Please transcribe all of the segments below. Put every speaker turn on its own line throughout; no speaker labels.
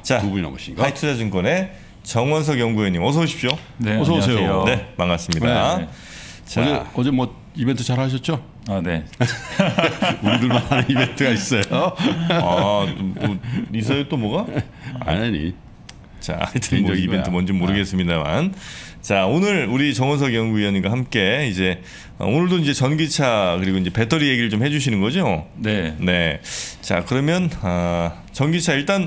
자,
두 분이 넘으시니까.
하이투자증권의 정원석 연구위원님 어서 오십시오.
네,
어서 오세요.
안녕하세요.
네, 반갑습니다.
네.
자,
어제 뭐 이벤트 잘 하셨죠?
아, 네.
우리들만 하는 이벤트가 있어요.
뭐 있어요 또 뭐가?
아니.
자, 하여튼 뭐
개인적인
이벤트
거야.
뭔지 모르겠습니다만, 자 오늘 우리 정원석 연구위원님과 함께 이제 오늘도 이제 전기차 그리고 이제 배터리 얘기를 좀 해주시는 거죠?
네.
네. 자 그러면 전기차 일단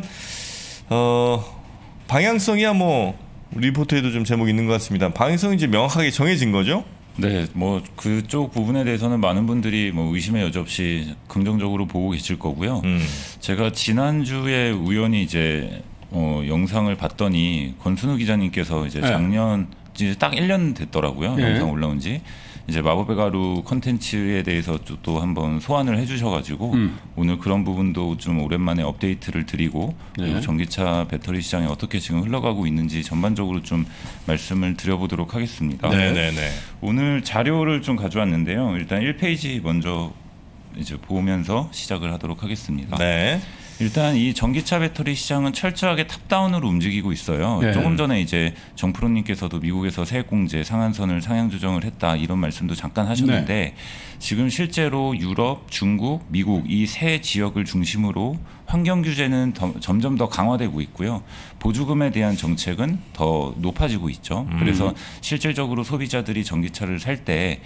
방향성이야 뭐 리포트에도 좀 제목 있는 것 같습니다. 방향성이 이제 명확하게 정해진 거죠?
네, 뭐 그쪽 부분에 대해서는 많은 분들이 뭐 의심의 여지 없이 긍정적으로 보고 계실 거고요. 제가 지난주에 우연히 이제 영상을 봤더니 권순우 기자님께서 이제 작년 이제 딱 1년 됐더라고요. 영상 올라온 지. 이제 마법의 가루 컨텐츠에 대해서 또 한번 소환을 해주셔가지고 오늘 그런 부분도 좀 오랜만에 업데이트를 드리고 그리고 전기차 배터리 시장이 어떻게 지금 흘러가고 있는지 전반적으로 좀 말씀을 드려보도록 하겠습니다.
네네네.
오늘 자료를 좀 가져왔는데요. 일단 1페이지 먼저 이제 보면서 시작을 하도록 하겠습니다.
네.
일단 이 전기차 배터리 시장은 철저하게 탑다운으로 움직이고 있어요.
네.
조금 전에 이제 정프로님께서도 미국에서 세액공제 상한선을 상향 조정을 했다 이런 말씀도 잠깐 하셨는데 지금 실제로 유럽, 중국, 미국 이 세 지역을 중심으로 환경 규제는 점점 더 강화되고 있고요. 보조금에 대한 정책은 더 높아지고 있죠. 그래서 실질적으로 소비자들이 전기차를 살 때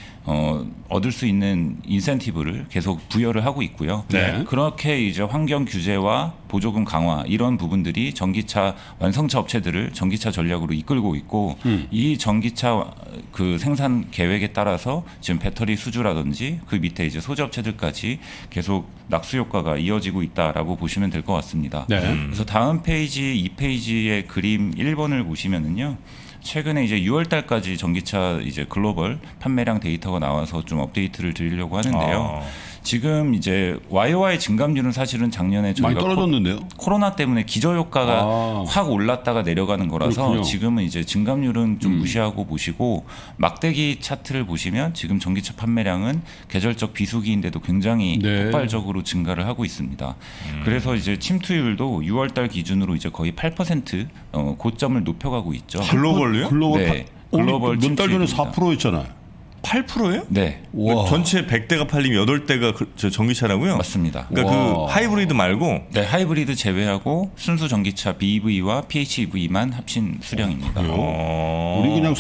얻을 수 있는 인센티브를 계속 부여를 하고 있고요.
네.
그렇게 이제 환경 규제와 보조금 강화 이런 부분들이 전기차 완성차 업체들을 전기차 전략으로 이끌고 있고 이 전기차 그 생산 계획에 따라서 지금 배터리 수주라든지 그 밑에 이제 소재 업체들까지 계속 낙수 효과가 이어지고 있다라고 보시면 될 것 같습니다.
네.
그래서 다음 페이지 2페이지의 그림 1번을 보시면은요. 최근에 이제 6월 달까지 전기차 이제 글로벌 판매량 데이터가 나와서 좀 업데이트를 드리려고 하는데요. 지금 이제 YOY 증감률은 사실은 작년에
많이
저희가
떨어졌는데요.
코로나 때문에 기저효과가 확 올랐다가 내려가는 거라서
그렇군요.
지금은 이제 증감률은 좀 무시하고 보시고 막대기 차트를 보시면 지금 전기차 판매량은 계절적 비수기인데도 굉장히
네.
폭발적으로 증가를 하고 있습니다. 그래서 이제 침투율도 6월 달 기준으로 이제 거의 8% 고점을 높여가고 있죠.
글로벌로요?
글로벌
네. 글로벌
몇달 전에
침투율입니다.
4%였잖아요.
8%예요?
네,
와.
전체 100대가 팔리면 8대가 저 전기차라고요?
맞습니다.
그러니까
와.
그 하이브리드 말고
네, 하이브리드 제외하고 순수 전기차 BEV와 PHEV만 합친 수량입니다.
우리 그냥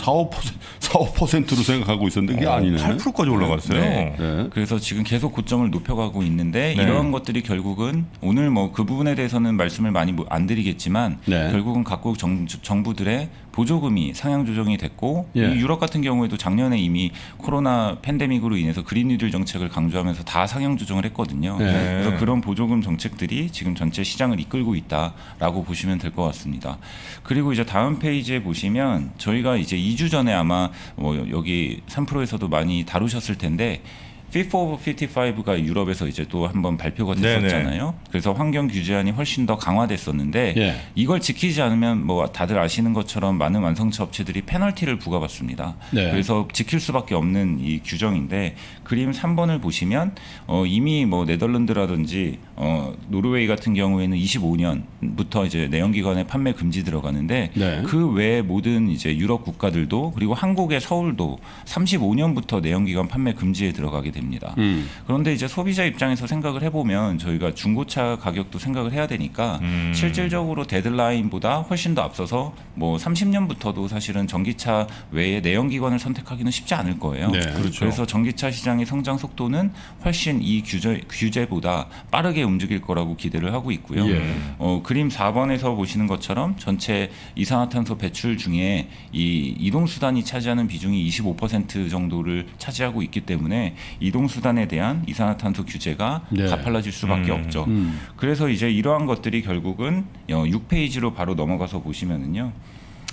4~5%로 생각하고 있었는데 그게 아니네.
8%까지 올라갔어요.
네.
네.
그래서 지금 계속 고점을 높여가고 있는데
네.
이러한 것들이 결국은 오늘 뭐 그 부분에 대해서는 말씀을 많이 안 드리겠지만
네.
결국은 각국 정부들의 보조금이 상향 조정이 됐고
예.
이 유럽 같은 경우에도 작년에 이미 코로나 팬데믹으로 인해서 그린 뉴딜 정책을 강조하면서 다 상향 조정을 했거든요.
네.
그래서 그런 보조금 정책들이 지금 전체 시장을 이끌고 있다라고 보시면 될 것 같습니다. 그리고 이제 다음 페이지에 보시면 저희가 이제 2주 전에 아마 뭐 여기 3프로에서도 많이 다루셨을 텐데 Fit for 55가 유럽에서 이제 또 한번 발표가 됐었잖아요. 그래서 환경 규제안이 훨씬 더 강화됐었는데
예.
이걸 지키지 않으면 뭐 다들 아시는 것처럼 많은 완성차 업체들이 페널티를 부과받습니다.
네.
그래서 지킬 수밖에 없는 이 규정인데 그림 3번을 보시면 이미 뭐 네덜란드라든지 노르웨이 같은 경우에는 25년부터 이제 내연기관의 판매 금지 들어가는데
네.
그 외에 모든 이제 유럽 국가들도 그리고 한국의 서울도 35년부터 내연기관 판매 금지에 들어가게 됩니다. 그런데 이제 소비자 입장에서 생각을 해보면 저희가 중고차 가격도 생각을 해야 되니까 실질적으로 데드라인보다 훨씬 더 앞서서 뭐 30년부터도 사실은 전기차 외에 내연기관을 선택하기는 쉽지 않을 거예요.
네.
그렇죠.
그래서 전기차 시장의 성장 속도는 훨씬 이 규제보다 빠르게 움직일 거라고 기대를 하고 있고요.
예.
그림 4번에서 보시는 것처럼 전체 이산화탄소 배출 중에 이 이동수단이 차지하는 비중이 25% 정도를 차지하고 있기 때문에 이동수단에 대한 이산화탄소 규제가
네.
가팔라질 수밖에 없죠. 그래서 이제 이러한 것들이 결국은 6페이지로 바로 넘어가서 보시면은요.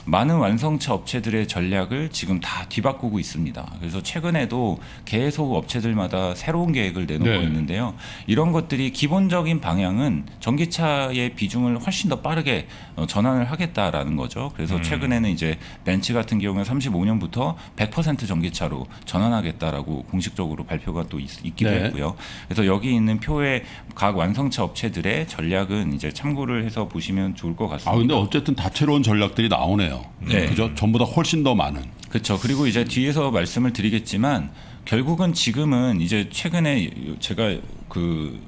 많은 완성차 업체들의 전략을 지금 다 뒤바꾸고 있습니다. 그래서 최근에도 계속 업체들마다 새로운 계획을 내놓고
네.
있는데요. 이런 것들이 기본적인 방향은 전기차의 비중을 훨씬 더 빠르게 전환을 하겠다라는 거죠. 그래서 최근에는 이제 벤츠 같은 경우는 35년부터 100% 전기차로 전환하겠다라고 공식적으로 발표가 또 있기도
네.
했고요. 그래서 여기 있는 표의 각 완성차 업체들의 전략은 이제 참고를 해서 보시면 좋을 것 같습니다.
근데 어쨌든 다채로운 전략들이 나오네요.
네.
그죠? 전보다 훨씬 더 많은.
그렇죠. 그리고 이제 뒤에서 말씀을 드리겠지만 결국은 지금은 이제 최근에 제가 그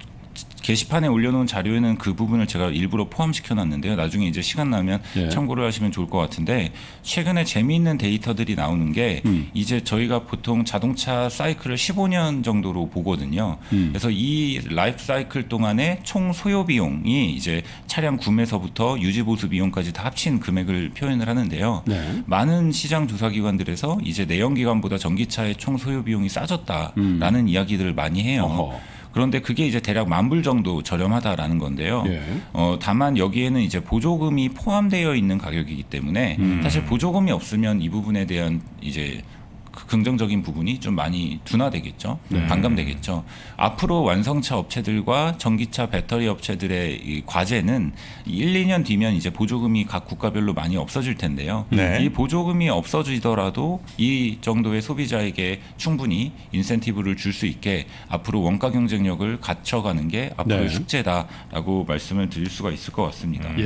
게시판에 올려놓은 자료에는 그 부분을 제가 일부러 포함시켜 놨는데요. 나중에 이제 시간 나면
예. 참고를
하시면 좋을 것 같은데 최근에 재미있는 데이터들이 나오는 게 이제 저희가 보통 자동차 사이클을 15년 정도로 보거든요. 그래서 이 라이프 사이클 동안에 총 소요 비용이 이제 차량 구매서부터 유지 보수 비용까지 다 합친 금액을 표현을 하는데요.
네.
많은 시장 조사 기관들에서 이제 내연기관보다 전기차의 총 소요 비용이 싸졌다라는 이야기들을 많이 해요.
어허.
그런데 그게 이제 대략 10,000불 정도 저렴하다라는 건데요.
예.
다만 여기에는 이제 보조금이 포함되어 있는 가격이기 때문에 사실 보조금이 없으면 이 부분에 대한 이제 긍정적인 부분이 좀 많이 둔화되겠죠.
네.
반감되겠죠. 앞으로 완성차 업체들과 전기차 배터리 업체들의 이 과제는 1, 2년 뒤면 이제 보조금이 각 국가별로 많이 없어질 텐데요.
네.
이 보조금이 없어지더라도 이 정도의 소비자에게 충분히 인센티브를 줄 수 있게 앞으로 원가 경쟁력을 갖춰가는 게 앞으로의
네.
숙제다라고 말씀을 드릴 수가 있을 것 같습니다.
예.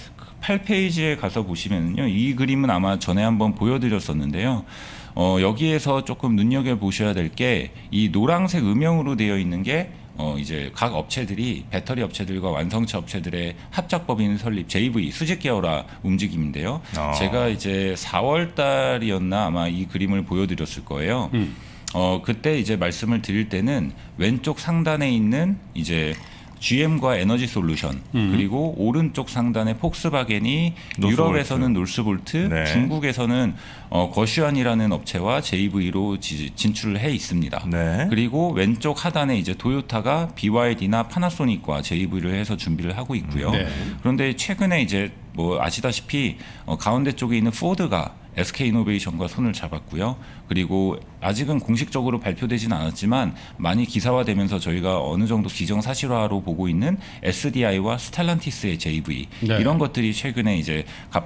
8페이지에 가서 보시면요. 이 그림은 아마 전에 한번 보여드렸었는데요. 여기에서 조금 눈여겨보셔야 될 게 이 노란색 음영으로 되어 있는 게 이제 각 업체들이 배터리 업체들과 완성차 업체들의 합작법인 설립 JV 수직 계열화 움직임인데요. 제가 이제 4월 달이었나 아마 이 그림을 보여드렸을 거예요. 그때 이제 말씀을 드릴 때는 왼쪽 상단에 있는 이제 GM과 에너지 솔루션 그리고 오른쪽 상단에 폭스바겐이
노스볼트.
유럽에서는 놀스볼트,
네.
중국에서는 거슈안이라는 업체와 JV로 진출을 해 있습니다.
네.
그리고 왼쪽 하단에 이제 도요타가 BYD나 파나소닉과 JV를 해서 준비를 하고 있고요.
네.
그런데 최근에 이제 뭐 아시다시피 가운데 쪽에 있는 포드가 SK이노베이션과 손을 잡았고요. 그리고 아직은 공식적으로 발표되진 않았지만 많이 기사화되면서 저희가 어느 정도 기정사실화로 보고 있는 SDI와 스텔란티스의 JV
네.
이런 것들이 최근에 이제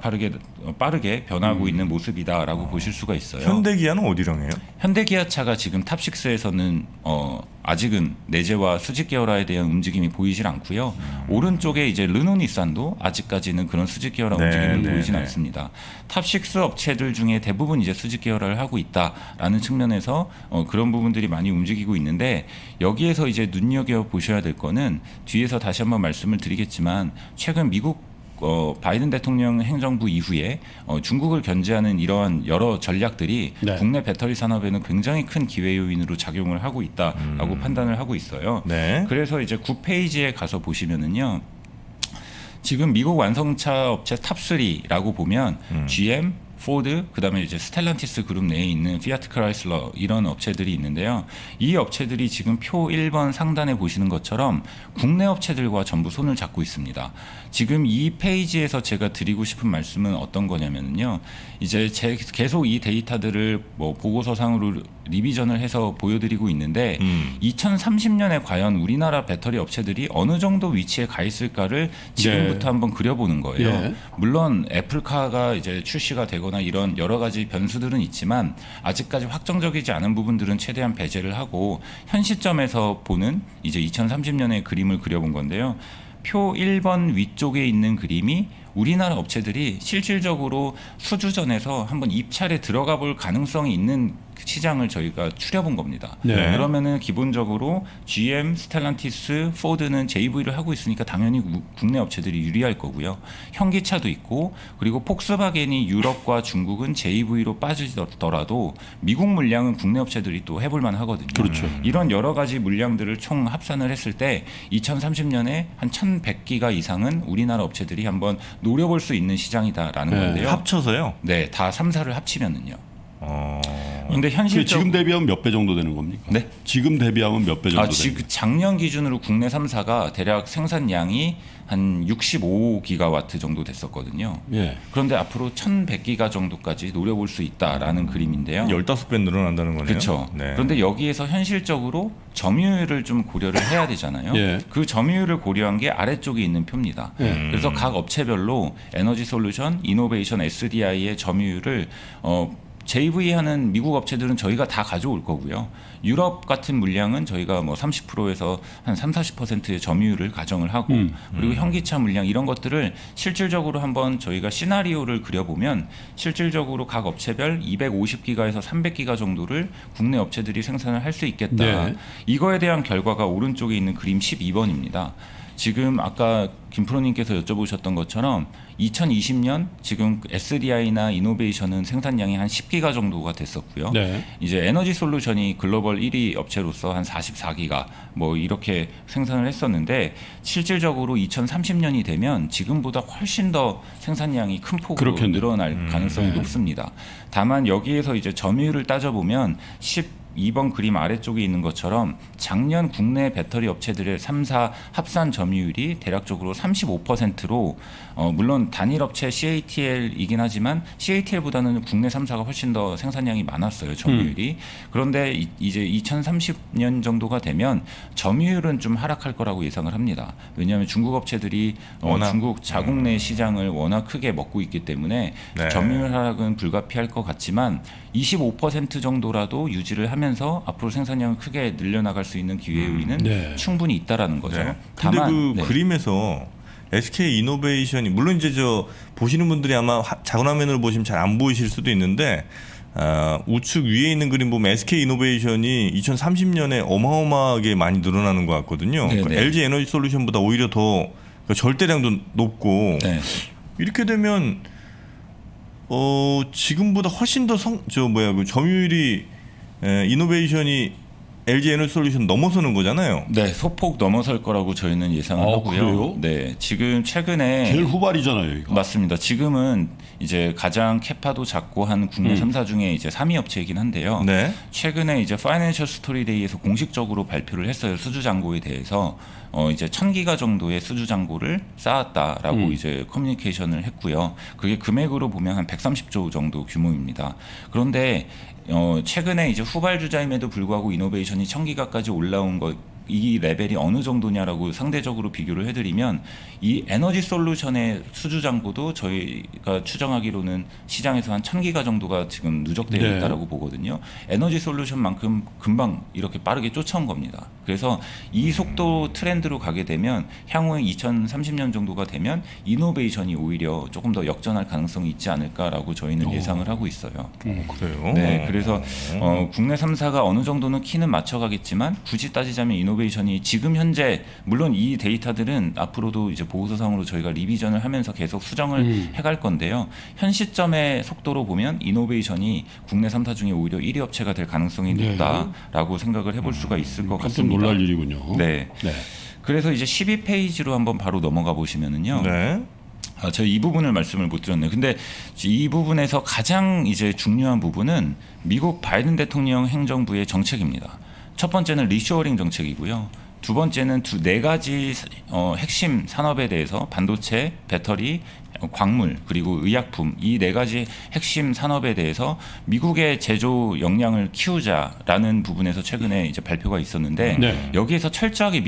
빠르게 변하고 있는 모습이다라고 보실 수가 있어요.
현대기아는 어디랑 해요?
현대기아차가 지금 탑6에서는 아직은 내재와 수직 계열화에 대한 움직임이 보이질 않고요. 오른쪽에 이제 르노니산도 아직까지는 그런 수직 계열화
네,
움직임을
네,
보이진
네.
않습니다. 탑6 업체들 중에 대부분 이제 수직 계열화를 하고 있다라는 측면에서 그런 부분들이 많이 움직이고 있는데 여기에서 이제 눈여겨 보셔야 될 거는 뒤에서 다시 한번 말씀을 드리겠지만 최근 미국 바이든 대통령 행정부 이후에 중국을 견제하는 이러한 여러 전략들이
네.
국내 배터리 산업에는 굉장히 큰 기회 요인으로 작용을 하고 있다라고 판단을 하고 있어요.
네.
그래서 이제 9페이지에 가서 보시면은요. 지금 미국 완성차 업체 탑3라고 보면 GM, 포드, 그다음에 이제 스텔란티스 그룹 내에 있는 피아트 크라이슬러 이런 업체들이 있는데요. 이 업체들이 지금 표 1번 상단에 보시는 것처럼 국내 업체들과 전부 손을 잡고 있습니다. 지금 이 페이지에서 제가 드리고 싶은 말씀은 어떤 거냐면요. 이제 계속 이 데이터들을 뭐 보고서상으로 리비전을 해서 보여드리고 있는데 2030년에 과연 우리나라 배터리 업체들이 어느 정도 위치에 가 있을까를 지금부터
네.
한번 그려보는 거예요.
예.
물론 애플카가 이제 출시가 되거나 이런 여러 가지 변수들은 있지만 아직까지 확정적이지 않은 부분들은 최대한 배제를 하고 현 시점에서 보는 이제 2030년의 그림을 그려본 건데요. 표 1번 위쪽에 있는 그림이 우리나라 업체들이 실질적으로 수주전에서 한번 입찰에 들어가 볼 가능성이 있는 시장을 저희가 추려본 겁니다.
네.
그러면은 기본적으로 GM, 스텔란티스, 포드는 JV를 하고 있으니까 당연히 국내 업체들이 유리할 거고요. 현기차도 있고 그리고 폭스바겐이 유럽과 중국은 JV로 빠지더라도 미국 물량은 국내 업체들이 또 해볼만 하거든요.
그렇죠.
이런 여러 가지 물량들을 총 합산을 했을 때 2030년에 한 1,100기가 이상은 우리나라 업체들이 한번 노려볼 수 있는 시장이다라는
네.
건데요.
합쳐서요?
네, 다 3사를 합치면은요. 근데 현실적
지금 대비하면 몇 배 정도 되는 겁니까?
네?
지금 대비하면 몇 배 정도 되는
지금 작년 기준으로 국내 3사가 대략 생산량이 한 65기가와트 정도 됐었거든요.
예.
그런데 앞으로 1100기가 정도까지 노려볼 수 있다라는 그림인데요.
15배 늘어난다는 거네요.
그렇죠.
네.
그런데 여기에서 현실적으로 점유율을 좀 고려를 해야 되잖아요.
예.
그 점유율을 고려한 게 아래쪽에 있는 표입니다. 그래서 각 업체별로 에너지솔루션, 이노베이션, SDI의 점유율을 JV 하는 미국 업체들은 저희가 다 가져올 거고요. 유럽 같은 물량은 저희가 뭐 30%에서 한 30-40%의 점유율을 가정을 하고 그리고 현기차 물량 이런 것들을 실질적으로 한번 저희가 시나리오를 그려보면 실질적으로 각 업체별 250기가에서 300기가 정도를 국내 업체들이 생산을 할 수 있겠다.
네.
이거에 대한 결과가 오른쪽에 있는 그림 12번입니다. 지금 아까 김프로님께서 여쭤보셨던 것처럼 2020년 지금 SDI나 이노베이션은 생산량이 한 10기가 정도가 됐었고요.
네.
이제 에너지 솔루션이 글로벌 1위 업체로서 한 44기가 뭐 이렇게 생산을 했었는데 실질적으로 2030년이 되면 지금보다 훨씬 더 생산량이 큰 폭으로
그렇겠네요.
늘어날 가능성이 높습니다. 다만 여기에서 이제 점유율을 따져보면 2번 그림 아래쪽에 있는 것처럼 작년 국내 배터리 업체들의 3사 합산 점유율이 대략적으로 35%로 물론 단일 업체 CATL이긴 하지만 CATL보다는 국내 3사가 훨씬 더 생산량이 많았어요. 점유율이. 그런데 이제 2030년 정도가 되면 점유율은 좀 하락할 거라고 예상을 합니다. 왜냐하면 중국 업체들이 중국 자국 내 시장을 워낙 크게 먹고 있기 때문에
네.
점유율 하락은 불가피할 것 같지만 25% 정도라도 유지를 하면서 앞으로 생산량을 크게 늘려나갈 수 있는 기회 요인은
네.
충분히 있다라는 거죠.
네. 근데 그
네.
그림에서 SK 이노베이션이 물론 이제 보시는 분들이 아마 작은 화면으로 보시면 잘 안 보이실 수도 있는데 우측 위에 있는 그림 보면 SK 이노베이션이 2030년에 어마어마하게 많이 늘어나는 것 같거든요. 그러니까 LG 에너지 솔루션보다 오히려 더 절대량도 높고
네.
이렇게 되면 지금보다 훨씬 더 그 점유율이 이노베이션이 LG 에너지 솔루션 넘어서는 거잖아요.
네, 소폭 넘어설 거라고 저희는 예상을 하고요.
그래요?
네, 지금 최근에
제일 후발이잖아요, 이거.
맞습니다. 지금은 이제 가장 캐파도 작고 한 국내 3사 중에 이제 3위 업체이긴 한데요.
네.
최근에 이제 파이낸셜 스토리데이에서 공식적으로 발표를 했어요. 수주 잔고에 대해서 이제 1000기가 정도의 수주 잔고를 쌓았다라고 이제 커뮤니케이션을 했고요. 그게 금액으로 보면 한 130조 정도 규모입니다. 그런데 최근에 이제 후발 주자임에도 불구하고 이노베이션이 1000기가까지 올라온 이 레벨이 어느 정도냐라고 상대적으로 비교를 해드리면 이 에너지 솔루션의 수주 잔고도 저희가 추정하기로는 시장에서 한 1000기가 정도가 지금 누적되어
네.
있다라고 보거든요. 에너지 솔루션만큼 금방 이렇게 빠르게 쫓아온 겁니다. 그래서 이 속도 트렌드로 가게 되면 향후에 2030년 정도가 되면 이노베이션이 오히려 조금 더 역전할 가능성이 있지 않을까라고 저희는 예상을 하고 있어요.
그래요.
네, 그래서 국내 3사가 어느 정도는 키는 맞춰가겠지만 굳이 따지자면 이노베이션이 지금 현재 물론 이 데이터들은 앞으로도 이제 보고서상으로 저희가 리비전을 하면서 계속 수정을 해갈 건데요. 현 시점의 속도로 보면 이노베이션이 국내 3사 중에 오히려 1위 업체가 될 가능성이 높다라고 생각을 해볼 수가 있을 것
깜짝
같습니다.
놀랄 일이군요.
네.
네.
그래서 이제 12페이지로 한번 바로 넘어가 보시면은요.
네.
제가 이 부분을 말씀을 못 드렸네요. 근데 이 부분에서 가장 이제 중요한 부분은 미국 바이든 대통령 행정부의 정책입니다. 첫 번째는 리쇼어링 정책이고요. 두 번째는 네 가지 핵심 산업에 대해서 반도체, 배터리, 광물 그리고 의약품 이 네 가지 핵심 산업에 대해서 미국의 제조 역량을 키우자라는 부분에서 최근에 이제 발표가 있었는데
네.
여기에서 철저하게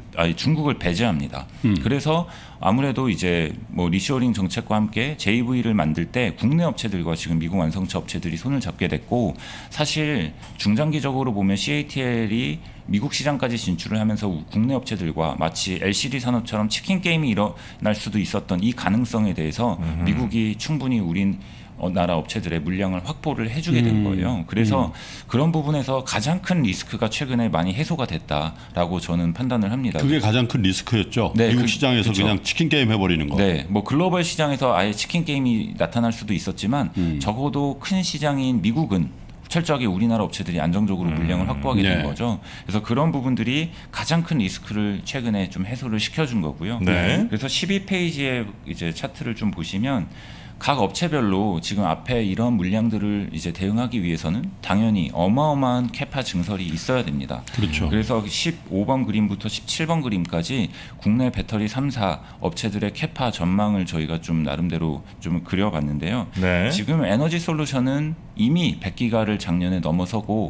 중국을 배제합니다. 그래서 아무래도 이제 뭐 리쇼어링 정책과 함께 JV를 만들 때 국내 업체들과 지금 미국 완성차 업체들이 손을 잡게 됐고 사실 중장기적으로 보면 CATL이 미국 시장까지 진출을 하면서 국내 업체들과 마치 LCD 산업처럼 치킨 게임이 일어날 수도 있었던 이 가능성에 대해서 미국이 충분히 우린 나라 업체들의 물량을 확보를 해주게 된 거예요. 그래서 그런 부분에서 가장 큰 리스크가 최근에 많이 해소가 됐다라고 저는 판단을 합니다.
그게 가장 큰 리스크였죠.
네,
미국 시장에서
그렇죠.
그냥 치킨 게임 해버리는 거.
네, 뭐 글로벌 시장에서 아예 치킨 게임이 나타날 수도 있었지만 적어도 큰 시장인 미국은 철저하게 우리나라 업체들이 안정적으로 물량을 확보하게 된
네.
거죠. 그래서 그런 부분들이 가장 큰 리스크를 최근에 좀 해소를 시켜준 거고요.
네.
그래서 12페이지의 이제 차트를 좀 보시면 각 업체별로 지금 앞에 이런 물량들을 이제 대응하기 위해서는 당연히 어마어마한 캐파 증설이 있어야 됩니다.
그렇죠.
그래서 15번 그림부터 17번 그림까지 국내 배터리 3사 업체들의 캐파 전망을 저희가 좀 나름대로 좀 그려봤는데요.
네.
지금 에너지 솔루션은 이미 100기가를 작년에 넘어서고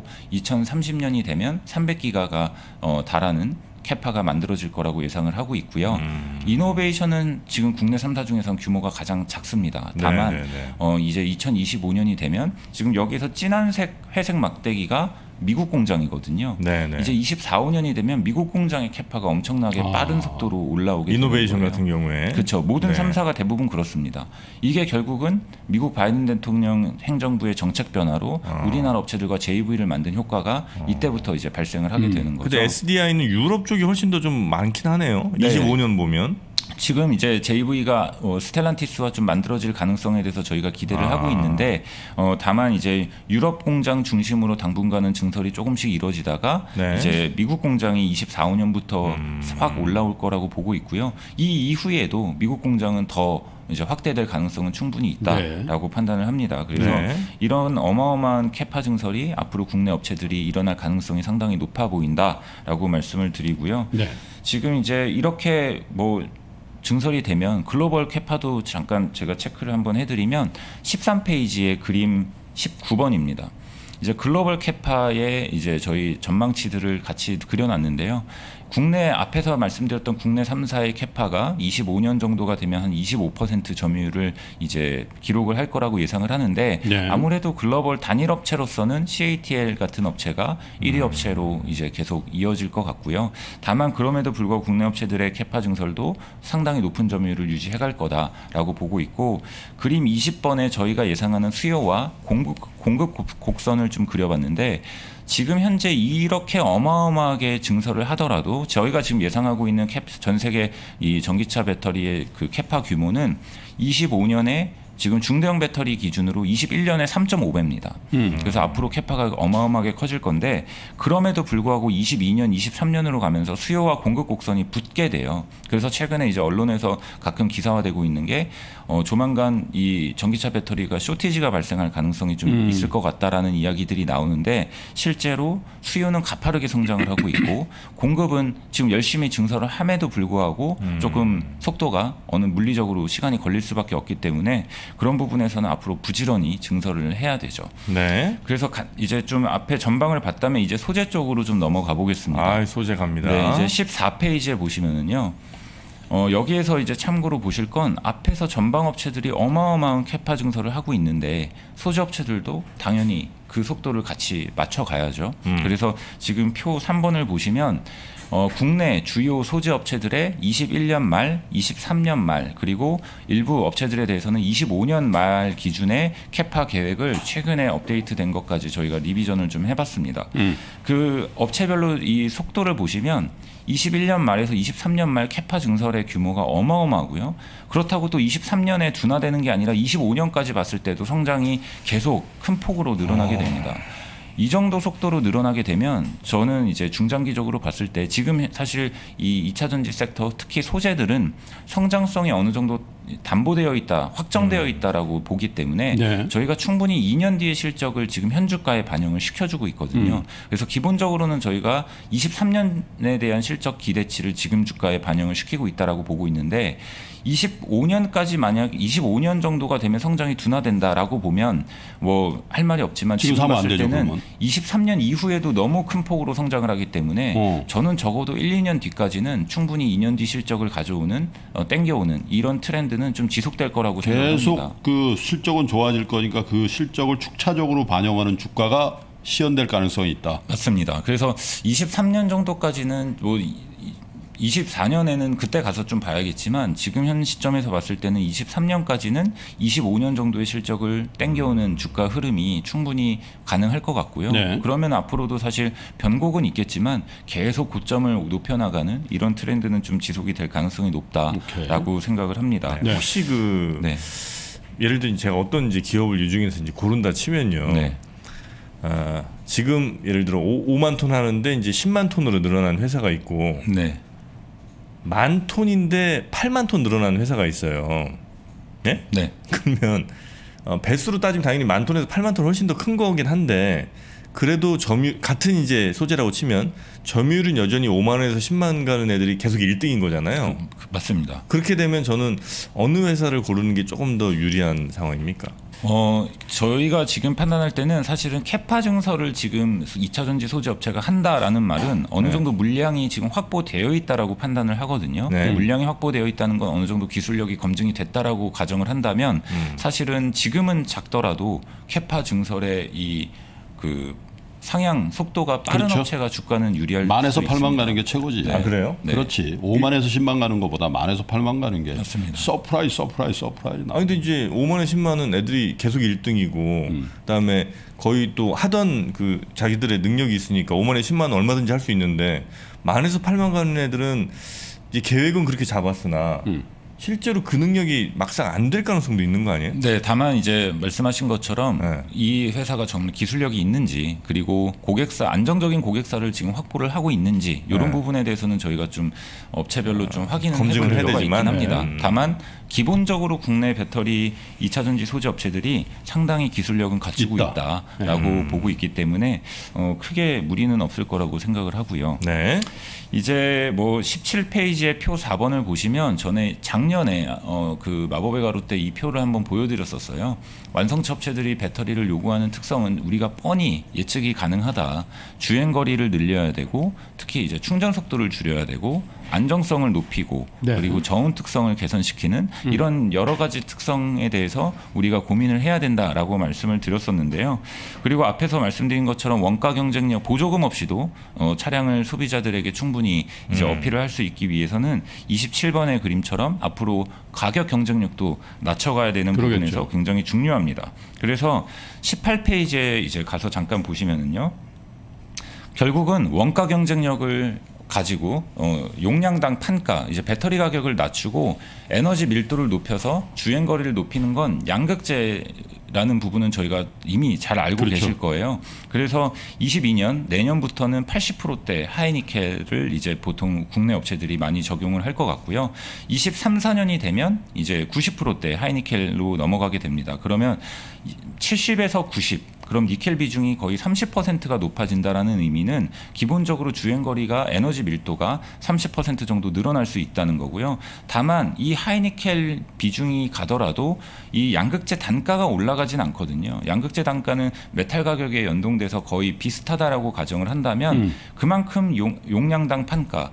2030년이 되면 300기가가 달하는 캐파가 만들어질 거라고 예상을 하고 있고요. 이노베이션은 지금 국내 3사 중에서는 규모가 가장 작습니다. 다만 이제 2025년이 되면 지금 여기서 진한색 회색 막대기가 미국 공장이거든요.
네네.
이제 24, 5년이 되면 미국 공장의 캐파가 엄청나게 빠른 속도로 올라오게 되는
이노베이션
거예요.
같은 경우에
그렇죠. 모든
네.
3사가 대부분 그렇습니다. 이게 결국은 미국 바이든 대통령 행정부의 정책 변화로 우리나라 업체들과 JV를 만든 효과가 이때부터 이제 발생을 하게 되는 거죠.
근데 SDI는 유럽 쪽이 훨씬 더 좀 많긴 하네요.
네.
25년 보면.
지금 이제 JV가 스텔란티스와 좀 만들어질 가능성에 대해서 저희가 기대를 하고 있는데 다만 이제 유럽 공장 중심으로 당분간은 증설이 조금씩 이루어지다가
네.
이제 미국 공장이 24, 5년부터 확 올라올 거라고 보고 있고요. 이 이후에도 미국 공장은 더 이제 확대될 가능성은 충분히 있다라고 판단을 합니다. 그래서 이런 어마어마한 캐파 증설이 앞으로 국내 업체들이 일어날 가능성이 상당히 높아 보인다라고 말씀을 드리고요. 지금 이제 이렇게 뭐 증설이 되면 글로벌 캐파도 잠깐 제가 체크를 한번 해드리면 13페이지의 그림 19번입니다. 이제 글로벌 캐파의 이제 저희 전망치들을 같이 그려놨는데요. 국내 앞에서 말씀드렸던 국내 3사의 캐파가 25년 정도가 되면 한 25% 점유율을 이제 기록을 할 거라고 예상을 하는데 아무래도 글로벌 단일 업체로서는 CATL 같은 업체가 1위 업체로 이제 계속 이어질 것 같고요. 다만 그럼에도 불구하고 국내 업체들의 캐파 증설도 상당히 높은 점유율을 유지해갈 거다라고 보고 있고 그림 20번에 저희가 예상하는 수요와 공급 곡선을 좀 그려봤는데 지금 현재 이렇게 어마어마하게 증설을 하더라도 저희가 지금 예상하고 있는 전 세계 이 전기차 배터리의 그 캐파 규모는 25년에 지금 중대형 배터리 기준으로 21년에 3.5배입니다. 그래서 앞으로 캐파가 어마어마하게 커질 건데 그럼에도 불구하고 22년, 23년으로 가면서 수요와 공급 곡선이 붙게 돼요. 그래서 최근에 이제 언론에서 가끔 기사화되고 있는 게 조만간 이 전기차 배터리가 쇼티지가 발생할 가능성이 좀 있을 것 같다라는 이야기들이 나오는데 실제로 수요는 가파르게 성장을 하고 있고 공급은 지금 열심히 증설을 함에도 불구하고 조금 속도가 어느 물리적으로 시간이 걸릴 수밖에 없기 때문에 그런 부분에서는 앞으로 부지런히 증설을 해야 되죠.
네.
그래서 이제 좀 앞에 전방을 봤다면 이제 소재 쪽으로 좀 넘어가 보겠습니다.
소재 갑니다.
네, 이제 14페이지에 보시면은요. 여기에서 이제 참고로 보실 건 앞에서 전방 업체들이 어마어마한 캐파 증설을 하고 있는데 소재 업체들도 당연히 그 속도를 같이 맞춰가야죠. 그래서 지금 표 3번을 보시면 국내 주요 소재 업체들의 21년 말, 23년 말 그리고 일부 업체들에 대해서는 25년 말 기준의 캐파 계획을 최근에 업데이트된 것까지 저희가 리비전을 좀 해봤습니다. 그 업체별로 이 속도를 보시면 21년 말에서 23년 말 캐파 증설의 규모가 어마어마하고요. 그렇다고 또 23년에 둔화되는 게 아니라 25년까지 봤을 때도 성장이 계속 큰 폭으로 늘어나게 됩니다. 이 정도 속도로 늘어나게 되면 저는 이제 중장기적으로 봤을 때 지금 사실 이 2차 전지 섹터 특히 소재들은 성장성이 어느 정도 담보되어 있다, 확정되어 있다라고 보기 때문에 저희가 충분히 2년 뒤의 실적을 지금 현주가에 반영을 시켜주고 있거든요. 그래서 기본적으로는 저희가 23년에 대한 실적 기대치를 지금 주가에 반영을 시키고 있다라고 보고 있는데 25년까지 만약 25년 정도가 되면 성장이 둔화된다라고 보면 뭐 할 말이 없지만 지금
사면
봤을
안 되죠,
때는
그러면.
23년 이후에도 너무 큰 폭으로 성장을 하기 때문에 저는 적어도 1, 2년 뒤까지는 충분히 2년 뒤 실적을 가져오는 땡겨오는 이런 트렌드는 좀 지속될 거라고 생각합니다.
계속 그 실적은 좋아질 거니까 그 실적을 축차적으로 반영하는 주가가 시연될 가능성이 있다.
맞습니다. 그래서 23년 정도까지는 뭐 24년에는 그때 가서 좀 봐야겠지만 지금 현 시점에서 봤을 때는 23년까지는 25년 정도의 실적을 땡겨오는 주가 흐름이 충분히 가능할 것 같고요. 그러면 앞으로도 사실 변곡은 있겠지만 계속 고점을 높여나가는 이런 트렌드는 좀 지속이 될 가능성이 높다라고 생각을 합니다.
혹시 예를 들어 제가 어떤 이제 기업을 유중에서 이제 고른다 치면요. 지금 예를 들어 5만 톤 하는데 이제 10만 톤으로 늘어난 회사가 있고 만 톤인데 8만 톤 늘어난 회사가 있어요. 예?
네.
그러면 배수로 따지면 당연히 10,000톤에서 80,000톤 훨씬 더 큰 거긴 한데 그래도 같은 이제 소재라고 치면 점유율은 여전히 5만 원에서 10만 가는 애들이 계속 1등인 거잖아요.
맞습니다.
그렇게 되면 저는 어느 회사를 고르는 게 조금 더 유리한 상황입니까?
저희가 지금 판단할 때는 사실은 캐파 증설을 지금 2차 전지 소재 업체가 한다라는 말은 어느 정도 물량이 지금 확보되어 있다라고 판단을 하하거든요.
네.
물량이 확보되어 있다는 건 어느 정도 기술력이 검증이 됐다라고 가정을 한다면 사실은 지금은 작더라도 캐파 증설의 그 상향 속도가 빠른
그렇죠.
업체가 주가는 유리할
만에서
수
8만
있습니다.
가는 게 최고지.
아 그래요?
네.
그렇지. 5만에서 10만 가는 것보다 만에서 8만 가는 게
맞습니다.
서프라이즈.
근데 이제 5만원 10만원 애들이 계속 1등이고 그다음에 거의 또 하던 그 자기들의 능력이 있으니까 5만원 10만원 얼마든지 할 수 있는데 만에서 8만 가는 애들은 이제 계획은 그렇게 잡았으나 실제로 그 능력이 막상 안 될 가능성도 있는 거 아니에요?
네, 다만 이제 말씀하신 것처럼
네.
이 회사가 정말 기술력이 있는지 그리고 안정적인 고객사를 지금 확보를 하고 있는지 이런
네.
부분에 대해서는 저희가 좀 업체별로 좀 확인을
검증을
해볼
해야
필요가
되지만,
있긴 합니다. 다만 기본적으로 국내 배터리 2차 전지 소재 업체들이 상당히 기술력은 갖추고 있다라고 보고 있기 때문에 크게 무리는 없을 거라고 생각을 하고요.
네.
이제 뭐 17페이지의 표 4번을 보시면 전에 작년에 그 마법의 가루 때 이 표를 한번 보여드렸었어요. 완성차 업체들이 배터리를 요구하는 특성은 우리가 뻔히 예측이 가능하다. 주행 거리를 늘려야 되고 특히 이제 충전 속도를 줄여야 되고 안정성을 높이고
네.
그리고 저온 특성을 개선시키는 이런 여러 가지 특성에 대해서 우리가 고민을 해야 된다라고 말씀을 드렸었는데요. 그리고 앞에서 말씀드린 것처럼 원가 경쟁력 보조금 없이도 차량을 소비자들에게 충분히 이제 어필을 할 수 있기 위해서는 27번의 그림처럼 앞으로 가격 경쟁력도 낮춰가야 되는
그러겠죠.
부분에서 굉장히 중요합니다. 그래서 18페이지에 이제 가서 잠깐 보시면은요. 결국은 원가 경쟁력을 가지고 용량당 판가 이제 배터리 가격을 낮추고 에너지 밀도를 높여서 주행 거리를 높이는 건 양극재라는 부분은 저희가 이미 잘 알고
그렇죠.
계실 거예요. 그래서 22년 내년부터는 80%대 하이니켈을 이제 보통 국내 업체들이 많이 적용을 할 것 같고요. 23, 4년이 되면 이제 90%대 하이니켈로 넘어가게 됩니다. 그러면 70에서 90 그럼 니켈 비중이 거의 30%가 높아진다라는 의미는 기본적으로 주행 거리가 에너지 밀도가 30% 정도 늘어날 수 있다는 거고요. 다만 이 하이니켈 비중이 가더라도 이 양극재 단가가 올라가진 않거든요. 양극재 단가는 메탈 가격에 연동돼서 거의 비슷하다라고 가정을 한다면 그만큼 용량당 판가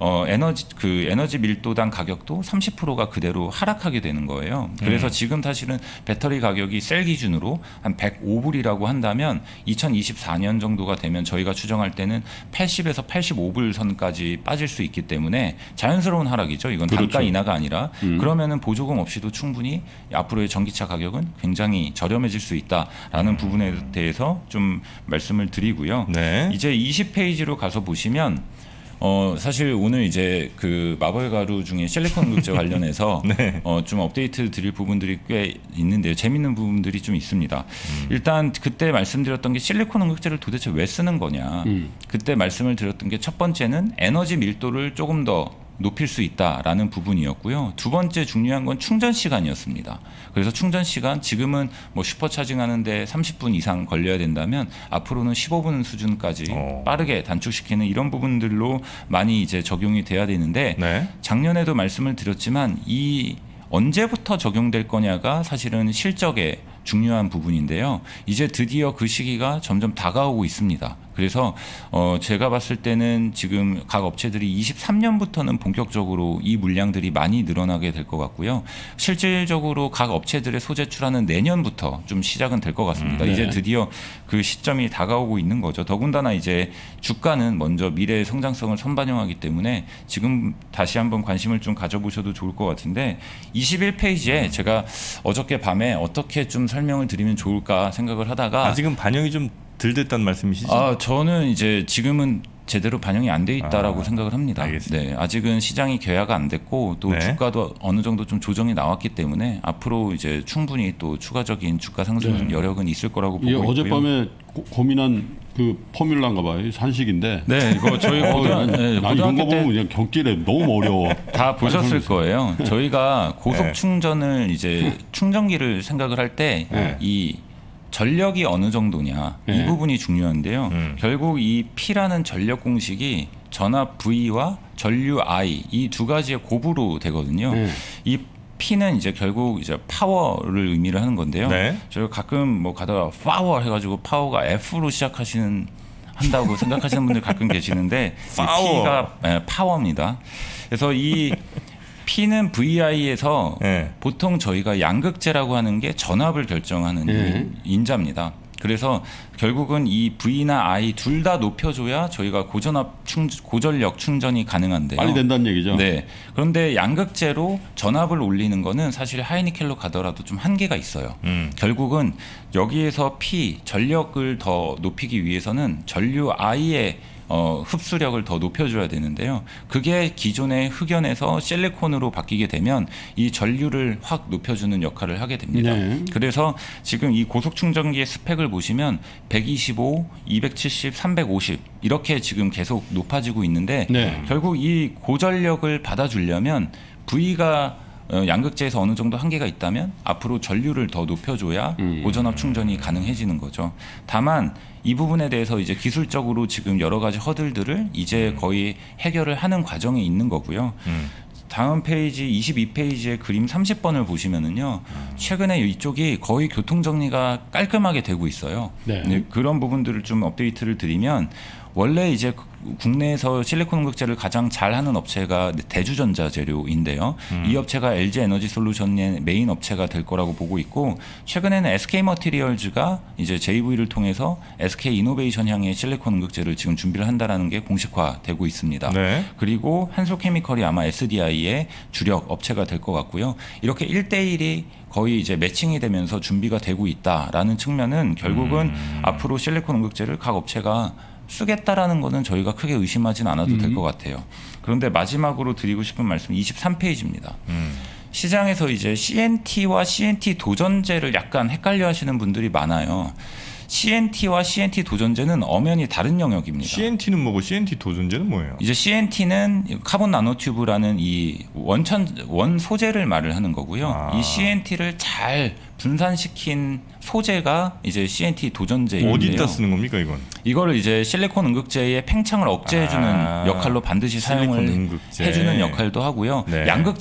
에너지 밀도당 가격도 30%가 그대로 하락하게 되는 거예요. 그래서 지금 사실은 배터리 가격이 셀 기준으로 한 105불이라고 한다면 2024년 정도가 되면 저희가 추정할 때는 80에서 85불 선까지 빠질 수 있기 때문에 자연스러운 하락이죠. 이건
그렇죠.
단가 인하가 아니라 그러면은 보조금 없이도 충분히 앞으로의 전기차 가격은 굉장히 저렴해질 수 있다라는 부분에 대해서 좀 말씀을 드리고요.
네.
이제 20페이지로 가서 보시면 사실 오늘 이제 그 마법의 가루 중에 실리콘 응급제 관련해서
네.
좀 업데이트 드릴 부분들이 꽤 있는데요. 재밌는 부분들이 좀 있습니다. 일단 그때 말씀드렸던 게 실리콘 응급제를 도대체 왜 쓰는 거냐. 그때 말씀을 드렸던 게 첫 번째는 에너지 밀도를 조금 더 높일 수 있다라는 부분이었고요. 두 번째 중요한 건 충전 시간이었습니다. 그래서 충전 시간 지금은 뭐 슈퍼차징 하는데 30분 이상 걸려야 된다면 앞으로는 15분 수준까지 빠르게 단축시키는 이런 부분들로 많이 이제 적용이 돼야 되는데
네.
작년에도 말씀을 드렸지만 이 언제부터 적용될 거냐가 사실은 실적의 중요한 부분인데요. 이제 드디어 그 시기가 점점 다가오고 있습니다. 그래서 제가 봤을 때는 지금 각 업체들이 23년부터는 본격적으로 이 물량들이 많이 늘어나게 될 것 같고요. 실질적으로 각 업체들의 소재출하는 내년부터 좀 시작은 될 것 같습니다.
네.
이제 드디어 그 시점이 다가오고 있는 거죠. 더군다나 이제 주가는 먼저 미래의 성장성을 선반영하기 때문에 지금 다시 한번 관심을 좀 가져보셔도 좋을 것 같은데 21페이지에 제가 어저께 밤에 어떻게 좀 설명을 드리면 좋을까 생각을 하다가
아직은 반영이 좀 덜 됐다는 말씀이시죠?
저는 이제 지금은 제대로 반영이 안 돼 있다라고 생각을 합니다.
알겠습니다.
네, 아직은 시장이 개화가 안 됐고 또
네.
주가도 어느 정도 좀 조정이 나왔기 때문에 앞으로 이제 충분히 또 추가적인 주가 상승 여력은 있을 거라고 보고
이
있고요.
어젯밤에 고민한 그 포뮬라인가 봐요. 산식인데.
네, 이거 저희
나 이런
고등학교
거
때
보면 그냥 경길에 너무 어려워.
다 보셨을 거예요. 저희가 고속
네.
충전을 이제 충전기를 생각을 할 때 이 전력이 어느 정도냐 이 부분이 중요한데요. 결국 이 P라는 전력 공식이 전압 V와 전류 I 이 두 가지의 곱으로 되거든요. 이 P는 이제 결국 이제 파워를 의미를 하는 건데요.
네.
저희가 가끔 뭐 가다가 파워 해가지고 파워가 F로 한다고 생각하시는 분들 가끔 계시는데
파워.
P가 파워입니다. 그래서 이 P는 VI에서
네.
보통 저희가 양극재라고 하는 게 전압을 결정하는 인자입니다. 그래서 결국은 이 V나 I 둘 다 높여줘야 저희가 고전력 충전이 가능한데요.
빨리 된다는 얘기죠.
네. 그런데 양극재로 전압을 올리는 거는 사실 하이니켈로 가더라도 좀 한계가 있어요. 결국은 여기에서 P 전력을 더 높이기 위해서는 전류 I의 흡수력을 더 높여줘야 되는데요. 그게 기존의 흑연에서 실리콘으로 바뀌게 되면 이 전류를 확 높여주는 역할을 하게 됩니다.
네.
그래서 지금 이 고속 충전기의 스펙을 보시면 125, 270, 350 이렇게 지금 계속 높아지고 있는데
네.
결국 이 고전력을 받아주려면 V가 양극재에서 어느 정도 한계가 있다면 앞으로 전류를 더 높여줘야 고전압 충전이 가능해지는 거죠. 다만 이 부분에 대해서 이제 기술적으로 지금 여러 가지 허들들을 이제 거의 해결을 하는 과정에 있는 거고요. 다음 페이지 22페이지의 그림 30번을 보시면은요. 최근에 이쪽이 거의 교통 정리가 깔끔하게 되고 있어요.
네.
네, 그런 부분들을 좀 업데이트를 드리면 원래 이제 국내에서 실리콘 응극제를 가장 잘하는 업체가 대주전자 재료인데요. 이 업체가 LG 에너지 솔루션의 메인 업체가 될 거라고 보고 있고 최근에는 SK 머티리얼즈가 이제 JV를 통해서 SK 이노베이션 향의 실리콘 응극제를 지금 준비를 한다라는 게 공식화되고 있습니다.
네.
그리고 한솔케미컬이 아마 SDI의 주력 업체가 될 것 같고요. 이렇게 1대1이 거의 이제 매칭이 되면서 준비가 되고 있다라는 측면은 결국은 앞으로 실리콘 응극제를 각 업체가 쓰겠다라는 거는 저희가 크게 의심하진 않아도 될 것 같아요. 그런데 마지막으로 드리고 싶은 말씀 23페이지입니다. 시장에서 이제 CNT와 CNT 도전제를 약간 헷갈려 하시는 분들이 많아요. CNT와 CNT 도전제는 엄연히 다른 영역입니다.
CNT는 뭐고 CNT 도전제는 뭐예요?
이제 CNT는 카본 나노튜브라는 이 원 소재를 말을 하는 거고요. 이 CNT를 잘 분산시킨 소재가 이제 CNT 도전제인데요.
어디다 쓰는 겁니까 이건?
이거를 이제 실리콘 응극제의 팽창을 억제해주는 역할로 반드시 사용을
응극제.
해주는 역할도 하고요.
네.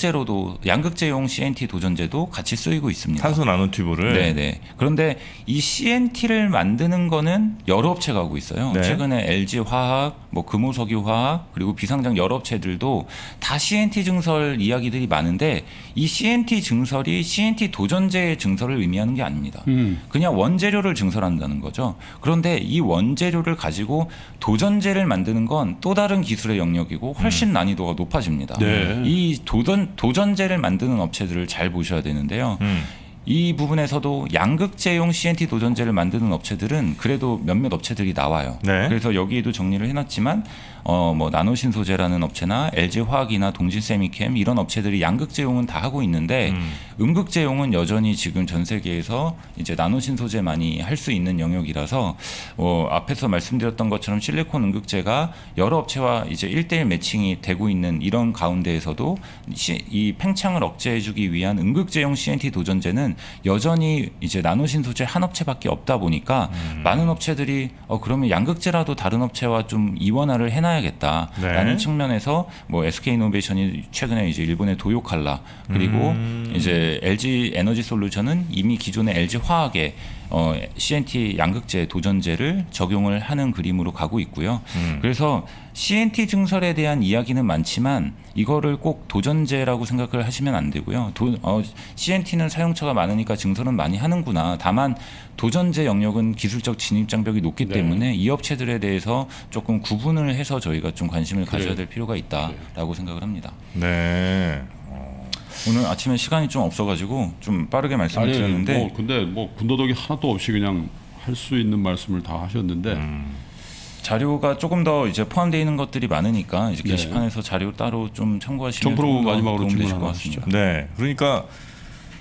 양극재용 CNT 도전제도 같이 쓰이고 있습니다.
탄소 나노튜브를.
네네. 그런데 이 CNT를 만드는 거는 여러 업체가 하고 있어요.
네.
최근에 LG 화학, 뭐 금호석유 화학 그리고 비상장 여러 업체들도 다 CNT 증설 이야기들이 많은데 이 CNT 증설이 CNT 도전제의 증설을 의미하는 게 아닙니다. 그냥 원재료를 증설한다는 거죠. 그런데 이 원재료를 가지고 도전제를 만드는 건 또 다른 기술의 영역이고 훨씬 난이도가 높아집니다.
네.
이 도전제를 만드는 업체들을 잘 보셔야 되는데요. 이 부분에서도 양극재용 CNT 도전제를 만드는 업체들은 그래도 몇몇 업체들이 나와요.
네.
그래서 여기에도 정리를 해놨지만 뭐 나노신소재라는 업체나 LG화학이나 동진세미캠 이런 업체들이 양극재용은 다 하고 있는데 음극재용은 여전히 지금 전 세계에서 이제 나노신소재만이 할 수 있는 영역이라서 앞에서 말씀드렸던 것처럼 실리콘 음극재가 여러 업체와 이제 1대1 매칭이 되고 있는 이런 가운데에서도 이 팽창을 억제해주기 위한 음극재용 CNT 도전제는 여전히 이제 나노신소재 한 업체밖에 없다 보니까 많은 업체들이 그러면 양극재라도 다른 업체와 좀 이원화를 해놔야겠다라는
네.
측면에서 뭐 SK이노베이션이 최근에 이제 일본의 도요칼라 그리고 이제 LG 에너지 솔루션은 이미 기존의 LG 화학의 CNT 양극재 도전제를 적용을 하는 그림으로 가고 있고요. 그래서 CNT 증설에 대한 이야기는 많지만 이거를 꼭 도전제라고 생각을 하시면 안 되고요. CNT는 사용처가 많으니까 증설은 많이 하는구나. 다만 도전제 영역은 기술적 진입 장벽이 높기 때문에 이 업체들에 대해서 조금 구분을 해서 저희가 좀 관심을 가져야 될 필요가 있다라고 생각을 합니다.
네.
오늘 아침에 시간이 좀 없어가지고 좀 빠르게 말씀을 드렸는데
근데 군더더기 하나도 없이 그냥 할 수 있는 말씀을 다 하셨는데
자료가 조금 더 이제 포함되어 있는 것들이 많으니까 이제 게시판에서 자료 따로 좀 참고하시면
정프로 마지막으로
도움 되실
질문
것
하나
같습니다.
네. 그러니까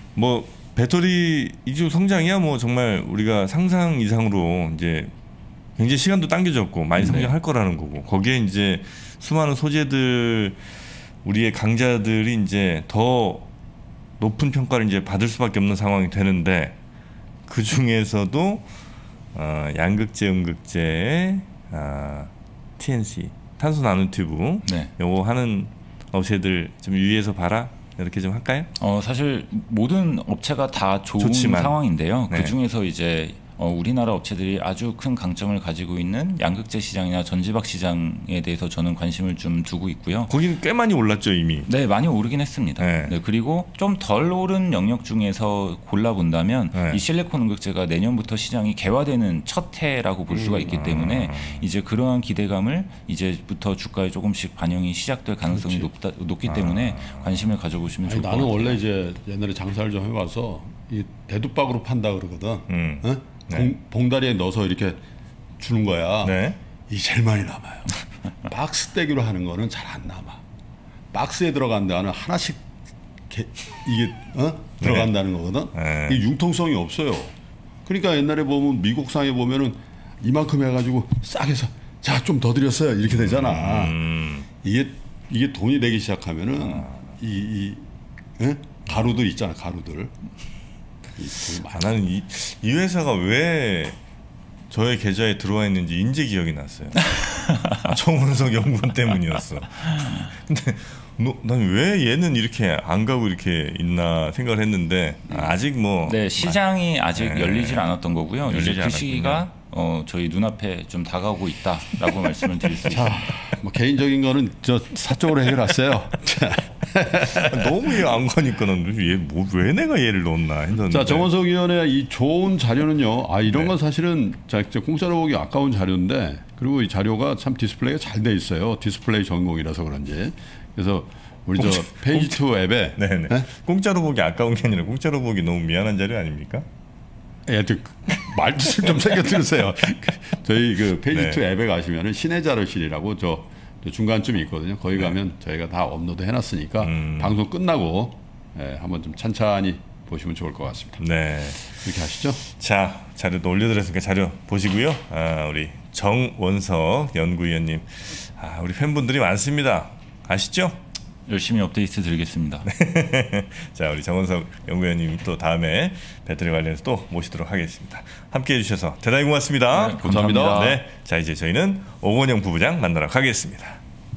뭐 배터리 이주 성장이야 뭐 정말 우리가 상상 이상으로 이제 굉장히 시간도 당겨졌고 많이 성장할 거라는 거고 거기에 이제 수많은 소재들 우리의 강자들이 이제 더 높은 평가를 이제 받을 수밖에 없는 상황이 되는데 그 중에서도 양극재, 음극재, TNC, 탄소 나노튜브
네.
요거 하는 업체들 좀 유의해서 봐라. 이렇게 좀 할까요?
사실 모든 업체가 다
좋지만.
상황인데요.
네.
그 중에서 이제 우리나라 업체들이 아주 큰 강점을 가지고 있는 양극재 시장이나 전지박 시장에 대해서 저는 관심을 좀 두고 있고요.
거기는 꽤 많이 올랐죠 이미.
네, 많이 오르긴 했습니다.
네.
네, 그리고 좀 덜 오른 영역 중에서 골라본다면
네.
이 실리콘 음극재가 내년부터 시장이 개화되는 첫 해라고 볼 수가 있기 때문에 이제 그러한 기대감을 이제부터 주가에 조금씩 반영이 시작될 가능성이 높기 때문에 관심을 가져보시면 좋을 것
나는
같아요.
원래 이제 옛날에 장사를 좀 해봐서 이 대두박으로 판다 그러거든. 어?
네.
봉다리에 넣어서 이렇게 주는 거야.
네.
이 제일 많이 남아요. 박스 떼기로 하는 거는 잘 안 남아. 박스에 들어간 데는 하나씩 이게 들어간다는 거거든.
네.
이게 융통성이 없어요. 그러니까 옛날에 보면 미국상에 보면은 이만큼 해가지고 싹 해서 자 좀 더 드렸어요 이렇게 되잖아. 이게 돈이 되기 시작하면은 가루들 있잖아 가루들.
나는 이 회사가 왜 저의 계좌에 들어와 있는지 인제 기억이 났어요. 정원석 연구원 때문이었어. 근데 난 왜 얘는 이렇게 안 가고 이렇게 있나 생각을 했는데 아직 뭐
네, 시장이 아직 열리질 않았던 거고요. 이제 그
않았군요.
시기가 저희 눈앞에 좀 다가오고 있다라고 말씀을 드릴 수 있습니다.
뭐 개인적인 거는 저 사적으로 해결하세요.
너무 이해 안 가니까 난 왜 내가 얘를 넣었나 했는데.
자, 정원석 위원의 이 좋은 자료는요. 이런
네.
건 사실은 공짜로 보기 아까운 자료인데 그리고 이 자료가 참 디스플레이가 잘 돼 있어요. 디스플레이 전공이라서 그런지. 그래서 우리 저 페이지 2 앱에
네네.
네?
공짜로 보기 아까운 게 아니라 공짜로 보기 너무 미안한 자료 아닙니까?
말뜻을 좀 새겨 들으세요. 저희 그 페이지 2
네.
앱에 가시면은 신의 자료실이라고 저 중간쯤에 있거든요. 거기 가면 저희가 다 업로드 해놨으니까 방송 끝나고 한번 좀 찬찬히 보시면 좋을 것 같습니다.
네.
이렇게 하시죠.
자, 자료도 올려드렸으니까 자료 보시고요. 우리 정원석 연구위원님, 우리 팬분들이 많습니다. 아시죠?
열심히 업데이트 드리겠습니다.
자, 우리 정원석 연구위원님 또 다음에 배터리 관련해서 또 모시도록 하겠습니다. 함께해 주셔서 대단히 고맙습니다.
네, 감사합니다.
네, 자 이제 저희는 오건영 부부장 만나러 가겠습니다.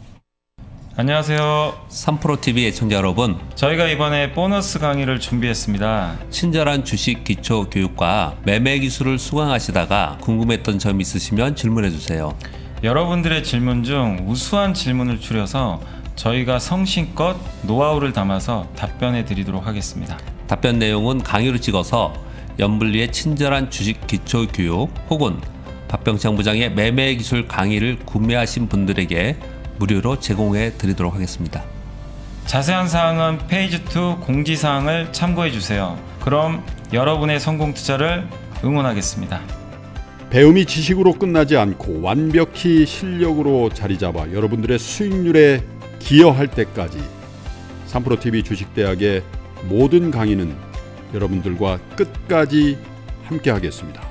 안녕하세요.
3프로TV 애청자 여러분,
저희가 이번에 보너스 강의를 준비했습니다.
친절한 주식 기초 교육과 매매 기술을 수강하시다가 궁금했던 점 있으시면 질문해 주세요.
여러분들의 질문 중 우수한 질문을 추려서 저희가 성심껏 노하우를 담아서 답변해 드리도록 하겠습니다.
답변 내용은 강의로 찍어서 연불리의 친절한 주식 기초 교육 혹은 박병창 부장의 매매 기술 강의를 구매하신 분들에게 무료로 제공해 드리도록 하겠습니다.
자세한 사항은 페이지 2 공지사항을 참고해 주세요. 그럼 여러분의 성공 투자를 응원하겠습니다.
배움이 지식으로 끝나지 않고 완벽히 실력으로 자리 잡아 여러분들의 수익률에 기여할 때까지 3프로TV 주식대학의 모든 강의는 여러분들과 끝까지 함께 하겠습니다.